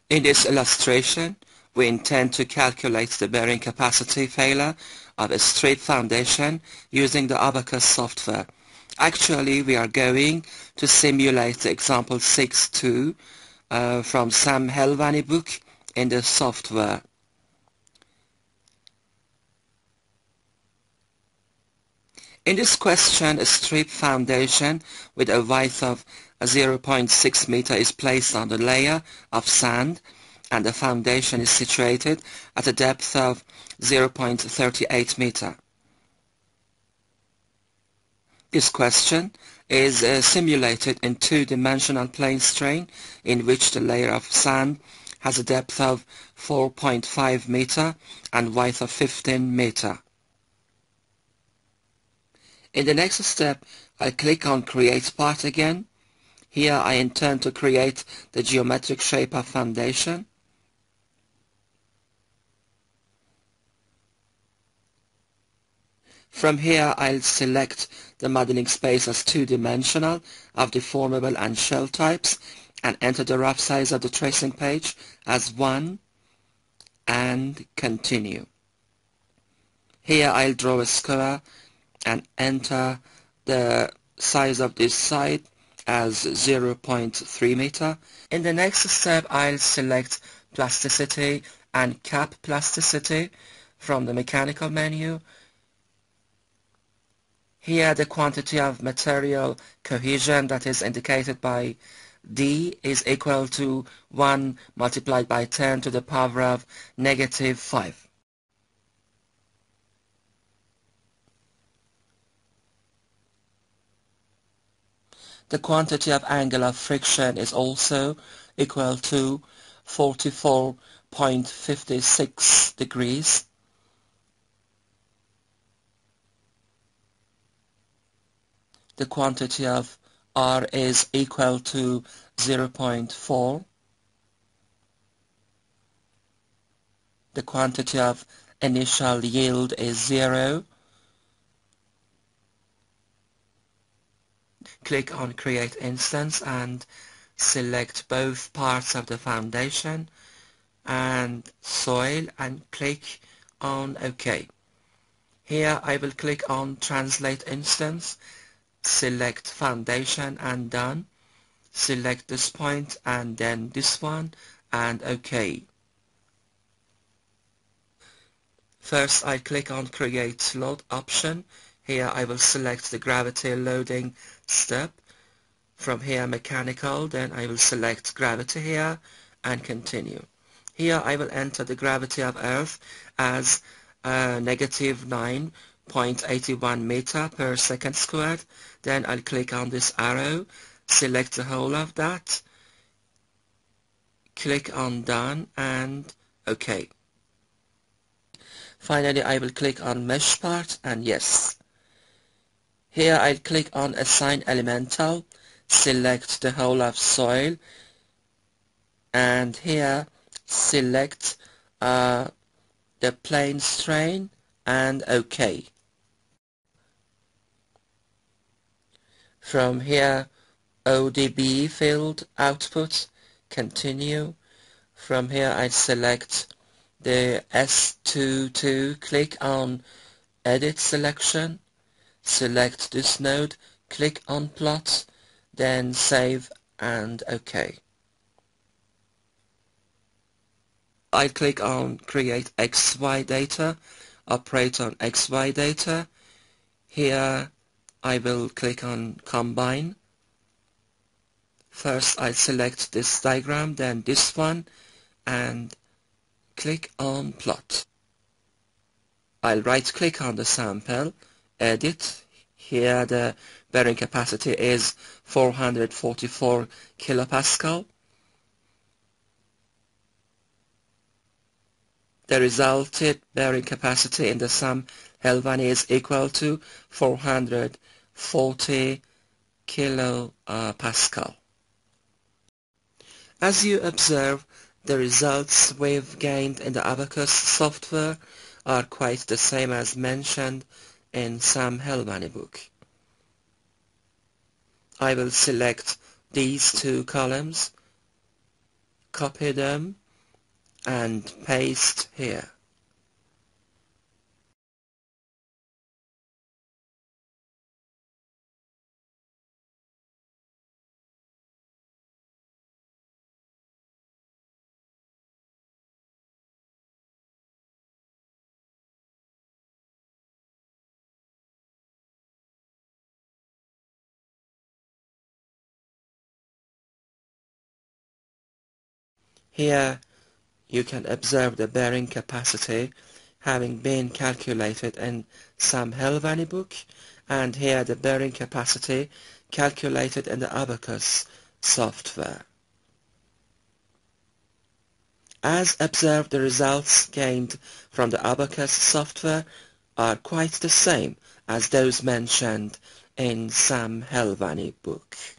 In this illustration, we intend to calculate the bearing capacity failure of a straight foundation using the Abaqus software. Actually, we are going to simulate the example 6.2 from Sam Helvany book in the software. In this question, a strip foundation with a width of 0.6 meter is placed on the layer of sand, and the foundation is situated at a depth of 0.38 meter. This question is simulated in two-dimensional plane strain, in which the layer of sand has a depth of 4.5 meter and width of 15 meter. In the next step, I click on Create Part again. Here I intend to create the geometric shape of foundation. From here I'll select the modeling space as two-dimensional of deformable and shell types and enter the rough size of the tracing page as 1 and continue. Here I'll draw a square and enter the size of this side as 0.3 meter. In the next step, I'll select plasticity and cap plasticity from the mechanical menu. Here the quantity of material cohesion, that is indicated by D, is equal to 1 multiplied by 10 to the power of -5. The quantity of angle of friction is also equal to 44.56 degrees. The quantity of R is equal to 0.4. The quantity of initial yield is 0. Click on Create Instance and select both parts of the foundation and soil and click on OK. Here I will click on Translate Instance, select Foundation and Done, select this point and then this one and OK. First I click on Create Load option. Here I will select the gravity loading step. From here mechanical, then I will select gravity here and continue. Here I will enter the gravity of Earth as -9.81 meter per second squared. Then I'll click on this arrow, select the whole of that, click on Done and OK. Finally I will click on Mesh Part and yes. Here I'll click on Assign Elemental, select the whole of soil, and here select the plane strain and OK. From here ODB field output, continue. From here I select the S22, click on Edit Selection, select this node, click on Plot, then Save and OK. I click on Create XY Data, operate on XY Data. Here I will click on Combine. First I select this diagram, then this one, and click on Plot. I'll right click on the sample, Edit. Here the bearing capacity is 444 kilopascal. The resulted bearing capacity in the Sam Helvany is equal to 440 kilopascal. As you observe, the results we've gained in the Abaqus software are quite the same as mentioned in Sam Helvany book. I will select these two columns, copy them and paste here. Here you can observe the bearing capacity having been calculated in Sam Helvany book, and here the bearing capacity calculated in the Abaqus software. As observed, the results gained from the Abaqus software are quite the same as those mentioned in Sam Helvany book.